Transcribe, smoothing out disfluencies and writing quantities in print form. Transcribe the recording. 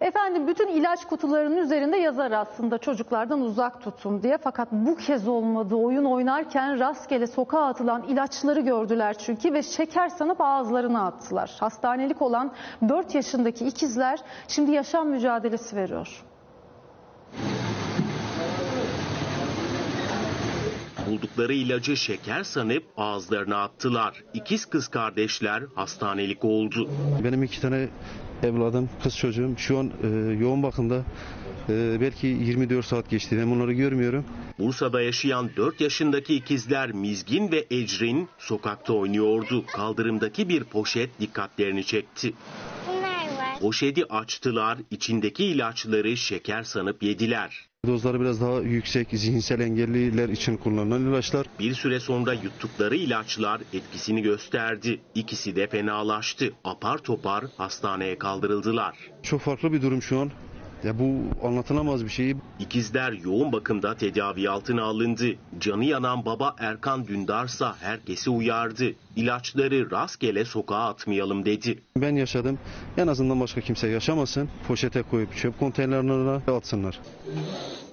Efendim bütün ilaç kutularının üzerinde yazar aslında çocuklardan uzak tutun diye. Fakat bu kez olmadı. Oyun oynarken rastgele sokağa atılan ilaçları gördüler çünkü ve şeker sanıp ağızlarına attılar. Hastanelik olan 4 yaşındaki ikizler şimdi yaşam mücadelesi veriyor. Buldukları ilacı şeker sanıp ağızlarına attılar. İkiz kız kardeşler hastanelik oldu. Benim 2 tane evladım, kız çocuğum şu an yoğun bakımda. Belki 24 saat geçti. Ben onları görmüyorum. Bursa'da yaşayan 4 yaşındaki ikizler Mizgin ve Ecrin sokakta oynuyordu. Kaldırımdaki bir poşet dikkatlerini çekti. Poşeti açtılar, içindeki ilaçları şeker sanıp yediler. Dozları biraz daha yüksek, zihinsel engelliler için kullanılan ilaçlar. Bir süre sonra yuttukları ilaçlar etkisini gösterdi. İkisi de fenalaştı. Apar topar hastaneye kaldırıldılar. Çok farklı bir durum şu an. Ya bu anlatılamaz bir şey. İkizler yoğun bakımda tedavi altına alındı. Canı yanan baba Erkan Dündarsa herkesi uyardı. İlaçları rastgele sokağa atmayalım dedi. Ben yaşadım. En azından başka kimse yaşamasın. Poşete koyup çöp konteynerlerine atsınlar.